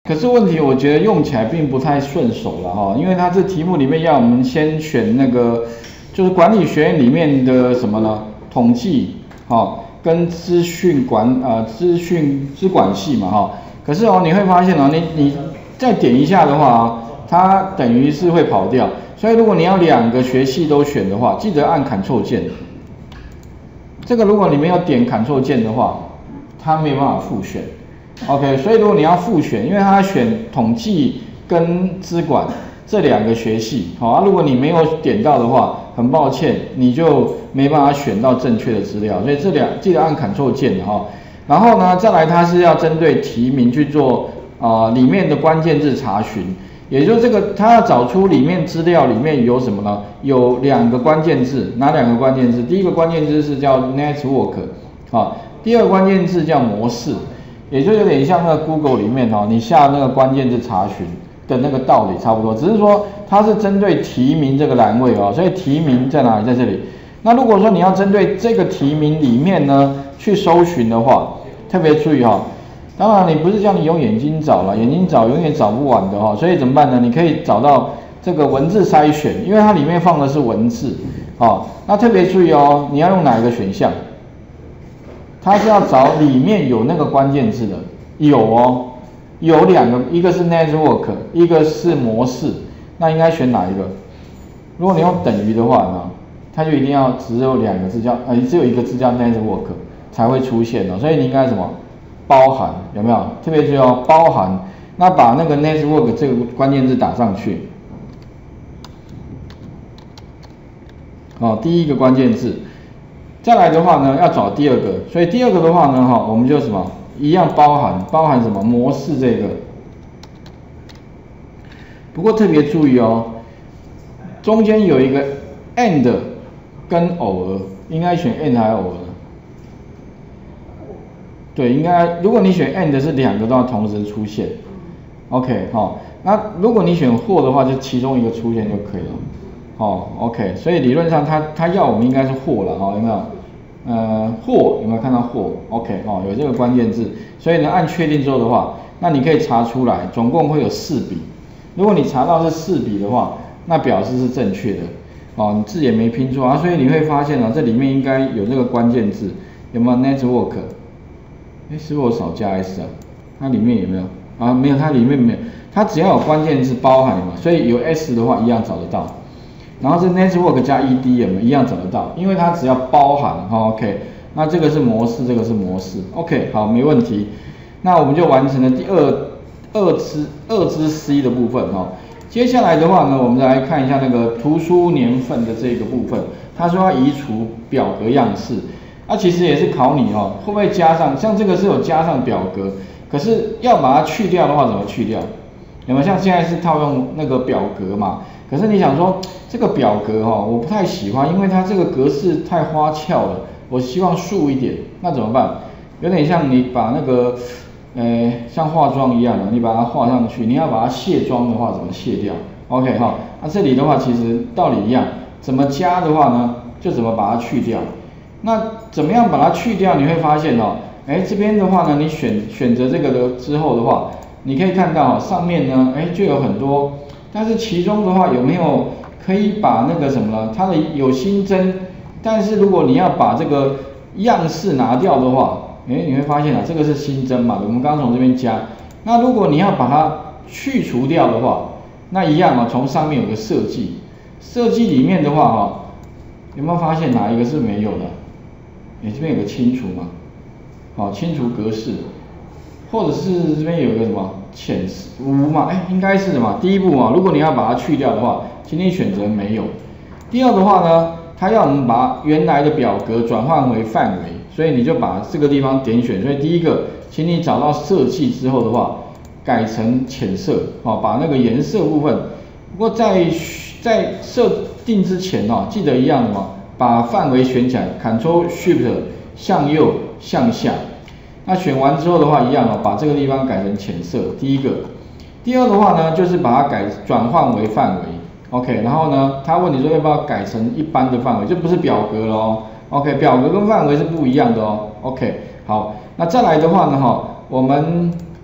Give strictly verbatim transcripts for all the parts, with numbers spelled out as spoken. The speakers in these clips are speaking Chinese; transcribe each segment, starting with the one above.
可是问题我觉得用起来并不太顺手了哈，因为它这题目里面要我们先选那个，就是管理学院里面的什么呢？统计，哈，跟资讯管呃资讯资管系嘛哈。可是哦，你会发现哦，你你再点一下的话啊，它等于是会跑掉。所以如果你要两个学系都选的话，记得按 Ctrl 键。这个如果你没有点 Ctrl 键的话，它没有办法复选。OK， 所以如果你要复选，因为它选统计跟资管这两个学系，好啊，如果你没有点到的话，很抱歉，你就没办法选到正确的资料。所以这两记得按 Ctrl 键哈。然后呢，再来它是要针对题名去做啊、呃、里面的关键字查询，也就是这个它要找出里面资料里面有什么呢？有两个关键字，哪两个关键字？第一个关键字是叫 network， 啊，第二个关键字叫模式。也就有点像那个 Google 里面哦，你下那个关键字查询的那个道理差不多，只是说它是针对题名这个栏位哦，所以题名在哪里？在这里。那如果说你要针对这个题名里面呢去搜寻的话，特别注意哈、哦，当然你不是叫你用眼睛找了，眼睛找永远找不完的哈、哦，所以怎么办呢？你可以找到这个文字筛选，因为它里面放的是文字，哦，那特别注意哦，你要用哪一个选项？它是要找里面有那个关键字的，有哦，有两个，一个是 network， 一个是模式，那应该选哪一个？如果你用等于的话呢，它就一定要只有两个字叫，呃，只有一个字叫 network 才会出现哦，所以你应该什么？包含有没有？特别注意哦，包含，那把那个 network 这个关键字打上去，哦，第一个关键字。再来的话呢，要找第二个，所以第二个的话呢，哈，我们就什么一样包含包含什么模式这个。不过特别注意哦，中间有一个 and 跟偶尔，应该选 and 还是偶尔？对，应该如果你选 and 是两个都要同时出现 ，OK 哈、哦。那如果你选或的话，就其中一个出现就可以了。哦 ，OK， 所以理论上它它要我们应该是或了哈、哦，有没有？呃，或有没有看到或 ？OK， 哦，有这个关键字，所以呢，按确定之后的话，那你可以查出来，总共会有四笔。如果你查到是四笔的话，那表示是正确的，哦，你字也没拼错啊，所以你会发现啊，这里面应该有这个关键字，有没有 network？ 哎，是不是我少加 s 啊？它里面有没有？啊，没有，它里面没有，它只要有关键字包含嘛，所以有 s 的话一样找得到。然后是 network 加 ed 有没有一样找得到？因为它只要包含，哈 ，OK， 那这个是模式，这个是模式 ，OK， 好，没问题。那我们就完成了第二二之二之 C 的部分哈。接下来的话呢，我们再来看一下那个图书年份的这个部分。他说要移除表格样式，那、啊、其实也是考你哦，会不会加上？像这个是有加上表格，可是要把它去掉的话，怎么去掉？有没有像现在是套用那个表格嘛？可是你想说这个表格哈、哦，我不太喜欢，因为它这个格式太花俏了，我希望素一点，那怎么办？有点像你把那个，呃，像化妆一样的，你把它画上去，你要把它卸妆的话，怎么卸掉 ？OK 哈，那这里的话其实道理一样，怎么加的话呢，就怎么把它去掉。那怎么样把它去掉？你会发现哦，哎，这边的话呢，你选选择这个的之后的话，你可以看到上面呢，哎，就有很多。但是其中的话有没有可以把那个什么呢？它的有新增，但是如果你要把这个样式拿掉的话，哎，你会发现啊，这个是新增嘛，我们刚刚从这边加。那如果你要把它去除掉的话，那一样啊，从上面有个设计，设计里面的话哈、啊，有没有发现哪一个是没有的？哎，这边有个清除嘛，好，清除格式。或者是这边有一个什么浅无嘛？哎，应该是什么？第一步嘛，如果你要把它去掉的话，请你选择没有。第二的话呢，它要我们把原来的表格转换为范围，所以你就把这个地方点选。所以第一个，请你找到设计之后的话，改成浅色，好，把那个颜色部分。不过在在设定之前哦，记得一样的嘛，把范围选起来 ，Ctrl Shift 向右向下。那选完之后的话，一样哦，把这个地方改成浅色。第一个，第二的话呢，就是把它改转换为范围 ，OK。然后呢，他问你说要不要改成一般的范围，就不是表格了哦 ，OK。表格跟范围是不一样的哦 ，OK。好，那再来的话呢，哈，我们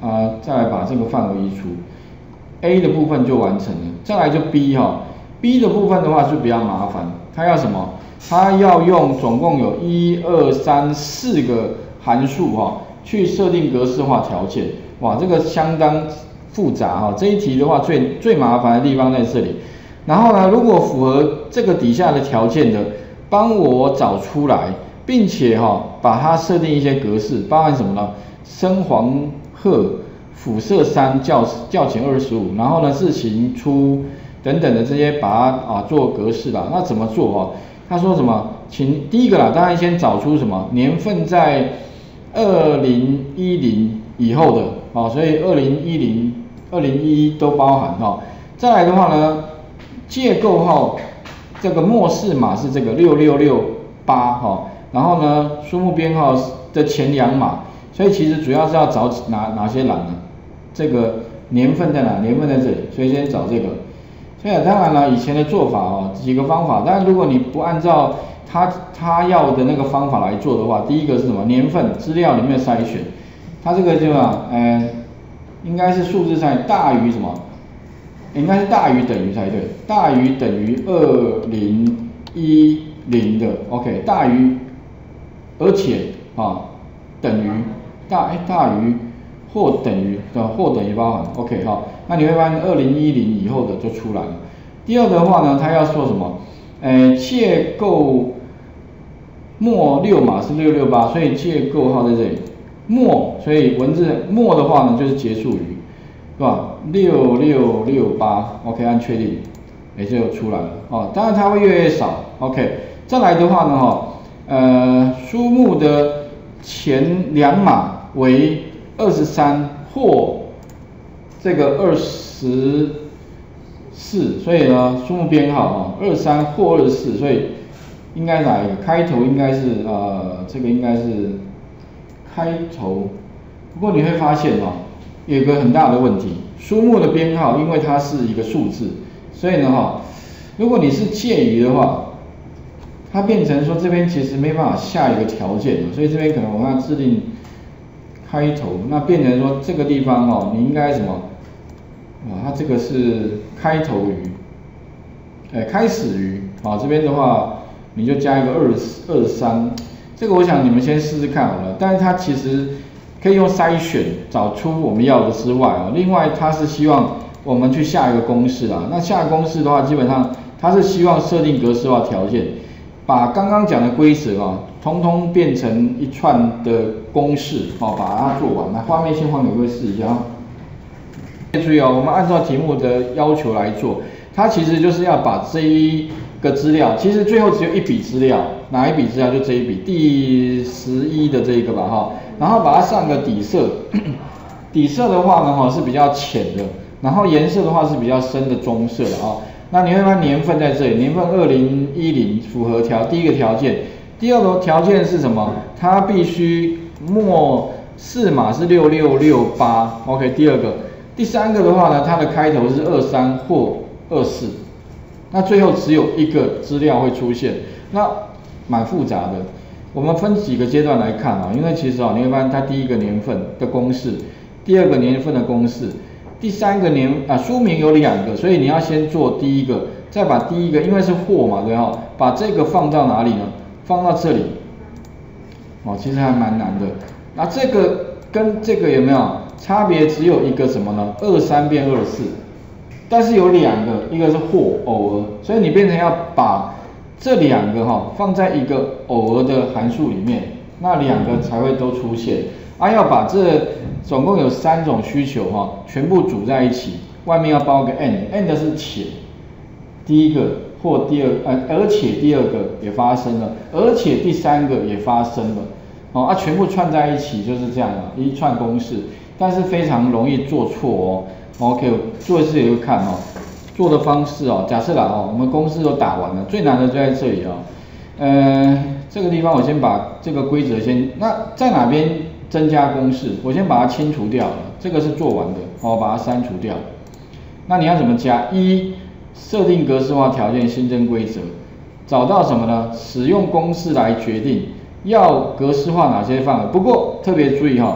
啊、呃，再来把这个范围移除 ，A 的部分就完成了。再来就 B 哈、哦、，B 的部分的话就比较麻烦，它要什么？它要用总共有一二三四个函数哈、哦，去设定格式化条件。哇，这个相当复杂哈、哦。这一题的话最最麻烦的地方在这里。然后呢，如果符合这个底下的条件的，帮我找出来，并且哈、哦、把它设定一些格式，包含什么呢？深黄褐、辐射三、校校前二十五，然后呢字形粗等等的这些把它啊做格式啦。那怎么做哦？他说什么？请第一个啦，当然先找出什么年份在二零一零以后的啊，所以二零一零、二零一一都包含哈。再来的话呢，借构号这个末世码是这个六六六八哈，然后呢书目编号的前两码，所以其实主要是要找哪哪些栏呢？这个年份在哪？年份在这里，所以先找这个。所以当然了，以前的做法哦，几个方法。但如果你不按照他他要的那个方法来做的话，第一个是什么？年份资料里面筛选，它这个就啊，呃，应该是数字上大于什么？应该是大于等于才对，大于等于二零一零的 ，OK， 大于，而且啊等于大哎大于。或等于的或等于包含 ，OK 哈，那你会发现二零一零以后的就出来了。第二的话呢，它要说什么？呃，借构末六码是六六八，所以借构号在这里。末，所以文字末的话呢就是结束语，是吧？六六六八 ，OK， 按确定，也就出来了哦。当然它会越来越少 ，OK。再来的话呢，哈，呃，书目的前两码为二十三或这个二十四，所以呢，书目编号啊，二十三或二十四，所以应该哪一个？开头应该是呃，这个应该是开头。不过你会发现哦，有一个很大的问题，书目的编号因为它是一个数字，所以呢哈，如果你是介于的话，它变成说这边其实没办法下一个条件，所以这边可能我们要制定。开头，那变成说这个地方哦，你应该什么？啊，它这个是开头于，哎，开始于，啊，这边的话你就加一个二二三，这个我想你们先试试看好了。但是它其实可以用筛选找出我们要的之外啊，另外它是希望我们去下一个公式啊。那下公式的话，基本上它是希望设定格式化条件，把刚刚讲的规则啊。通通变成一串的公式，哦，把它做完。那画面先换给各位试一下啊。注意哦，我们按照题目的要求来做，它其实就是要把这一个资料，其实最后只有一笔资料，哪一笔资料就这一笔，第十一的这一个吧，哈。然后把它上个底色，底色的话呢，哈是比较浅的，然后颜色的话是比较深的棕色的啊。那你会发现年份在这里，年份二零一零符合条第一个条件。第二个条件是什么？它必须末四码是六六六八 ，OK。第二个，第三个的话呢，它的开头是二三或二四，那最后只有一个资料会出现，那蛮复杂的。我们分几个阶段来看啊，因为其实啊，你会发现它第一个年份的公式，第二个年份的公式，第三个年啊书名有两个，所以你要先做第一个，再把第一个，因为是或嘛，对哈，把这个放到哪里呢？放到这里，哦，其实还蛮难的。那这个跟这个有没有差别？只有一个什么呢？二三变二四，但是有两个，一个是或偶尔，所以你变成要把这两个哈、哦、放在一个偶尔的函数里面，那两个才会都出现。啊，要把这总共有三种需求哈、哦，全部组在一起，外面要包个 and，and 是且，第一个。或第二呃，而且第二个也发生了，而且第三个也发生了，哦啊，全部串在一起就是这样了，一串公式，但是非常容易做错哦。OK， 做一次也会看哦，做的方式哦，假设啦哦，我们公式都打完了，最难的就在这里哦。呃，这个地方我先把这个规则先，那在哪边增加公式？我先把它清除掉了，这个是做完的，哦，把它删除掉。那你要怎么加？一设定格式化条件新增规则，找到什么呢？使用公式来决定要格式化哪些范围。不过特别注意哈、哦，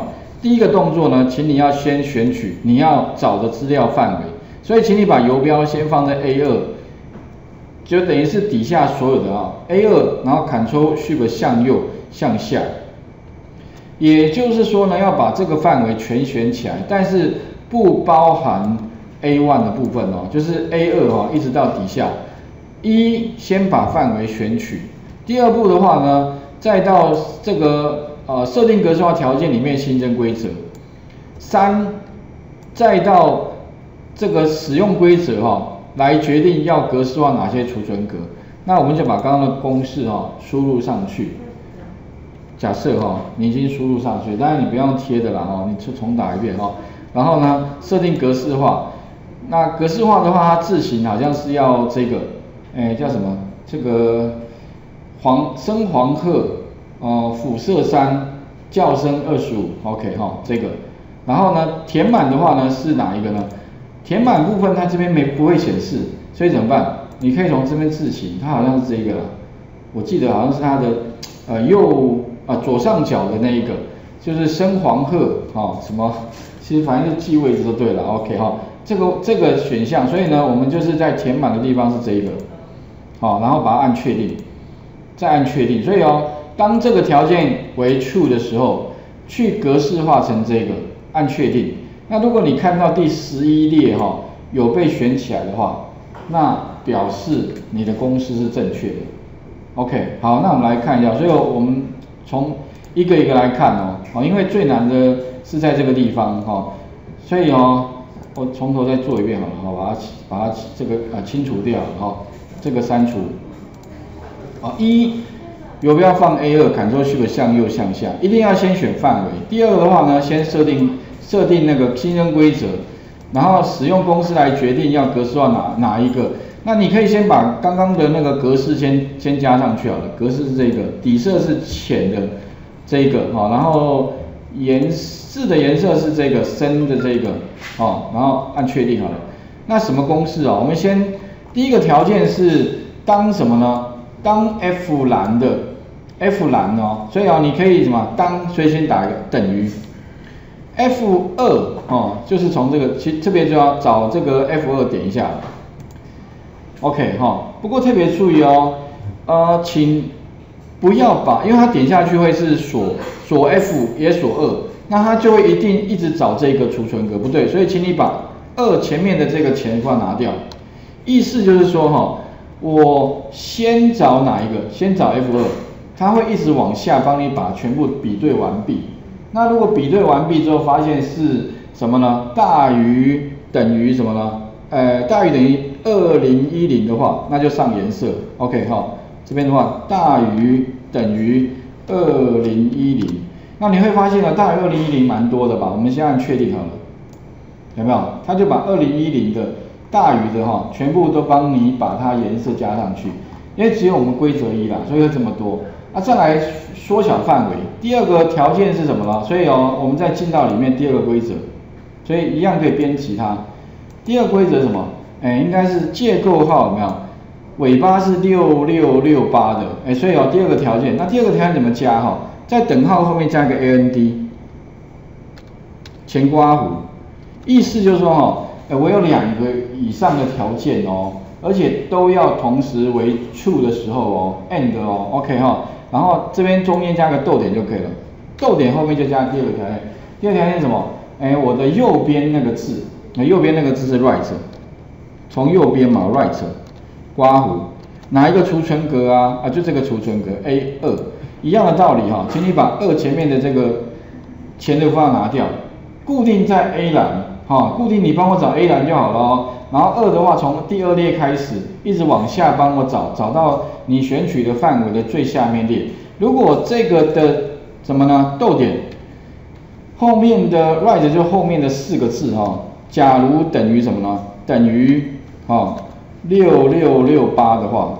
第一个动作呢，请你要先选取你要找的资料范围，所以请你把游标先放在 A 二，就等于是底下所有的啊 A 二，然后 Ctrl Shift 向右向下，也就是说呢，要把这个范围全选起来，但是不包含 A 一 的部分哦，就是 A 二 哦，一直到底下。一先把范围选取，第二步的话呢，再到这个呃设定格式化条件里面新增规则。三，再到这个使用规则哈、哦，来决定要格式化哪些储存格。那我们就把刚刚的公式哈、哦、输入上去。假设哈、哦，你已经输入上去，当然你不用贴的啦哈，你就重打一遍哈。然后呢，设定格式化。那格式化的话，它字型好像是要这个。哎，叫什么？这个黄深黄褐哦，肤色三，校深二十五 ，OK 哈、哦，这个。然后呢，填满的话呢是哪一个呢？填满部分它这边没不会显示，所以怎么办？你可以从这边字型，它好像是这个啦，我记得好像是它的呃右啊左上角的那一个，就是深黄褐哦什么，其实反正就记位置就对了 ，OK 哈、哦，这个这个选项，所以呢我们就是在填满的地方是这一个。好，然后把它按确定，再按确定。所以哦，当这个条件为 true 的时候，去格式化成这个，按确定。那如果你看到第十一列哈、哦、有被选起来的话，那表示你的公式是正确的。OK， 好，那我们来看一下。所以我们从一个一个来看哦，哦，因为最难的是在这个地方哈、哦，所以哦，我从头再做一遍好了，好，把它把它这个呃清除掉哈。哦这个删除，啊一游标放 A 二 ，Ctrl Shift 向右向下，一定要先选范围。第二个的话呢，先设定设定那个新增规则，然后使用公式来决定要格式化哪哪一个。那你可以先把刚刚的那个格式先先加上去好了，格式是这个，底色是浅的这一个，好，然后颜字的颜色是这个深的这个，好，然后按确定好了。那什么公式啊？我们先。第一个条件是当什么呢？当 F 栏的 F 栏哦，所以哦，你可以什么当，所以先打一个等于 F 二 哦，就是从这个，其实特别就要找这个 F 二 点一下 ，OK 哈、哦。不过特别注意哦，呃，请不要把，因为它点下去会是锁锁 F 也锁二，那它就会一定一直找这个储存格，不对，所以请你把二前面的这个前括拿掉。意思就是说哈，我先找哪一个？先找 F 二， 它会一直往下帮你把全部比对完毕。那如果比对完毕之后发现是什么呢？大于等于什么呢？呃，大于等于二零一零的话，那就上颜色。OK 哈，这边的话大于等于二零一零，那你会发现呢，大于二零一零蛮多的吧？我们先按确定好了，有没有？它就把二零一零的大于的哈，全部都帮你把它颜色加上去，因为只有我们规则一啦，所以会这么多。那、啊、再来缩小范围，第二个条件是什么呢？所以哦，我们再进到里面第二个规则，所以一样可以编辑它。第二个规则是什么？哎，应该是结构号有没有？尾巴是六六六八的，哎，所以哦，第二个条件，那第二个条件怎么加哈？在等号后面加一个 A N D， 前括弧，意思就是说哈。哎，我有两个以上的条件哦，而且都要同时为 true 的时候哦 ，and 哦 ，OK 哈、哦，然后这边中间加个逗点就可以了，逗点后面就加第二个条件，第二个条件是什么？哎，我的右边那个字，那右边那个字是 right， 从右边嘛 right， 括弧，哪一个储存格啊？啊，就这个储存格 A 二， 一样的道理哈、哦，请你把二前面的这个前的符号拿掉，固定在 A 栏。好、哦，固定你帮我找 A 栏就好了哦。然后二的话，从第二列开始，一直往下帮我找，找到你选取的范围的最下面列。如果这个的什么呢？逗点后面的 right 就后面的四个字哈、哦。假如等于什么呢？等于哦六六六八的话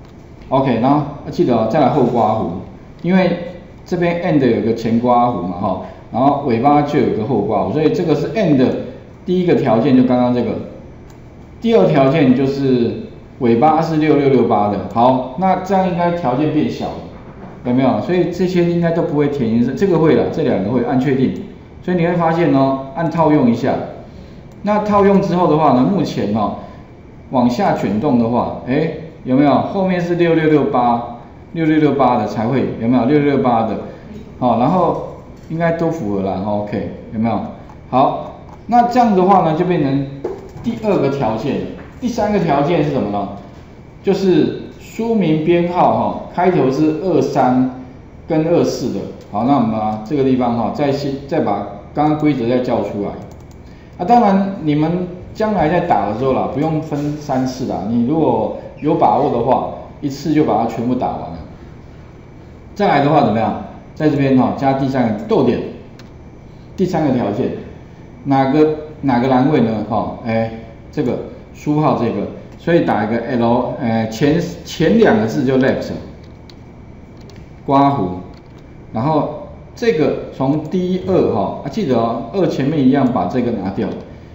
，OK， 然后记得、哦、再来后括弧，因为这边 end 有个前括弧嘛哈、哦，然后尾巴就有个后括弧，所以这个是 end。第一个条件就刚刚这个，第二条件就是尾巴是六六六八的。好，那这样应该条件变小了，有没有？所以这些应该都不会填颜色，这个会了，这两个会按确定， 所以你会发现哦，按套用一下，那套用之后的话呢，目前哦往下卷动的话，哎，有没有后面是六六六八六六六八的才会有没有六六六八的，好，然后应该都符合了 ，OK 有没有？好，那这样的话呢，就变成第二个条件，第三个条件是什么呢？就是书名编号哈，开头是二三跟二四的。好，那我们啊这个地方哈，再先再把刚刚规则再叫出来。啊，当然你们将来在打的时候啦，不用分三次啦。你如果有把握的话，一次就把它全部打完了。再来的话怎么样？在这边哈加第三个逗点，第三个条件，哪个哪个栏位呢？哈，哎，这个书号这个，所以打一个 L， 呃前前两个字就 left， 刮弧，然后这个从 D 二哈，啊记得哦，二前面一样把这个拿掉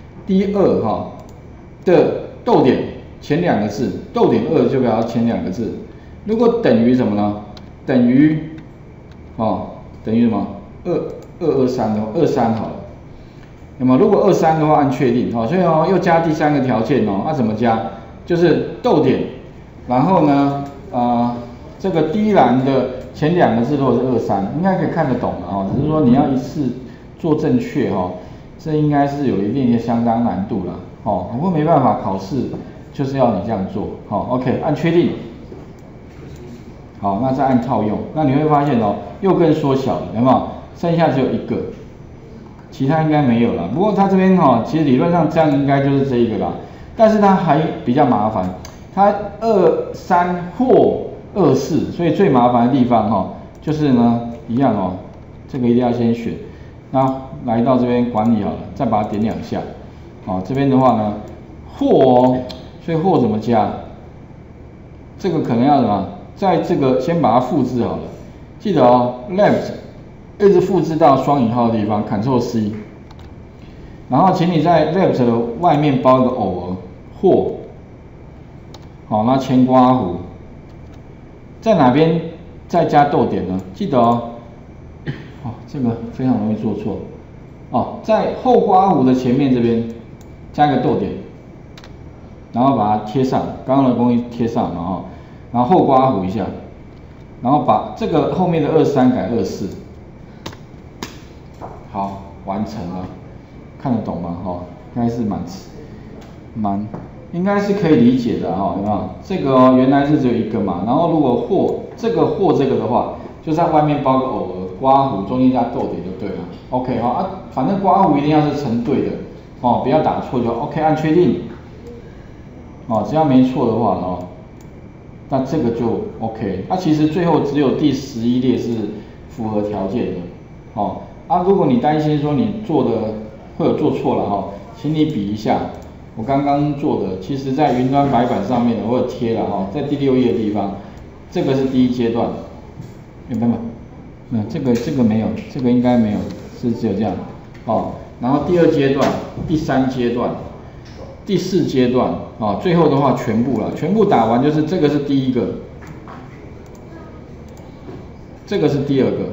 ，D 二哈的逗点前两个字，逗点二就表示前两个字，如果等于什么呢？等于哦，等于什么？二二二三的二三好了，那么如果二三的话按确定，好，所以哦又加第三个条件哦，那、啊、怎么加？就是逗点，然后呢，呃，这个第一栏的前两个字如果是二三，应该可以看得懂了哦，只是说你要一次做正确哦，这应该是有一定的相当难度了哦，不过没办法，考试就是要你这样做，好 ，OK， 按确定。好，那再按套用，那你会发现哦，又更缩小了，有没有？剩下只有一个，其他应该没有了。不过它这边哈、哦，其实理论上这样应该就是这一个啦，但是它还比较麻烦，它二三或二四，所以最麻烦的地方哈、哦，就是呢一样哦，这个一定要先选，那来到这边管理好了，再把它点两下，好、哦，这边的话呢，或哦，所以或怎么加？这个可能要什么？在这个先把它复制好了，记得哦 ，left 一直复制到双引号的地方 ，Ctrl C， 然后请你在 left 的外面包一个偶尔或，好，那前刮弧，在哪边再加逗点呢？记得哦，哦，这个非常容易做错，哦，在后刮弧的前面这边加一个逗点，然后把它贴上，刚刚的东西贴上，然后。然后后刮弧一下，然后把这个后面的二三改二四，好，完成了，看得懂吗？哈、哦，应该是蛮蛮，应该是可以理解的哈、哦，有没有？这个哦，原来是只有一个嘛，然后如果或这个或这个的话，就在外面包个偶尔刮弧，中间加逗点就对了。OK 哈、哦、啊，反正刮弧一定要是成对的哦，不要打错就 OK， 按确定。哦，只要没错的话哦。那这个就 OK， 那、啊、其实最后只有第十一列是符合条件的，哦，啊，如果你担心说你做的会有做错了哈、哦，请你比一下我刚刚做的，其实在云端白板上面的我有贴了哈、哦，在第六页的地方，这个是第一阶段，有没有？嗯，这个这个没有，这个应该没有，是只有这样，哦，然后第二阶段、第三阶段。第四阶段啊，最后的话全部了，全部打完就是这个是第一个，这个是第二个，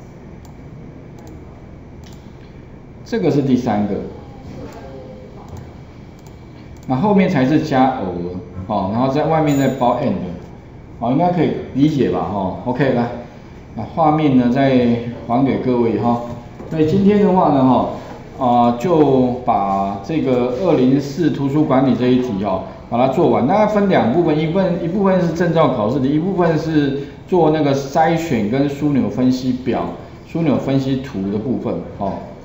这个是第三个，那后面才是加偶尔哦，然后在外面再包 and， 哦，应该可以理解吧？哦 ，OK， 来，那画面呢再还给各位哈。所以今天的话呢，哈。啊、呃，就把这个二零四图书管理这一题哦，把它做完。大概分两部分，一部分一部分是证照考试的，一部分是做那个筛选跟枢纽分析表、枢纽分析图的部分哦。